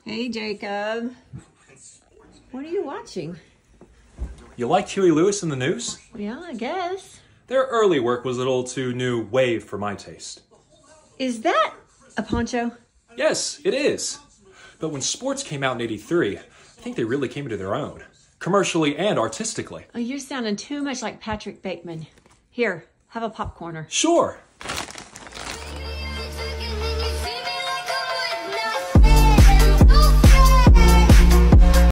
Hey, Jacob. What are you watching? You liked Huey Lewis in the news? Yeah, I guess. Their early work was a little too new wave for my taste. Is that a poncho? Yes, it is. But when sports came out in '83, I think they really came into their own, commercially and artistically. Oh, you're sounding too much like Patrick Bateman. Here, have a popcorner. Sure.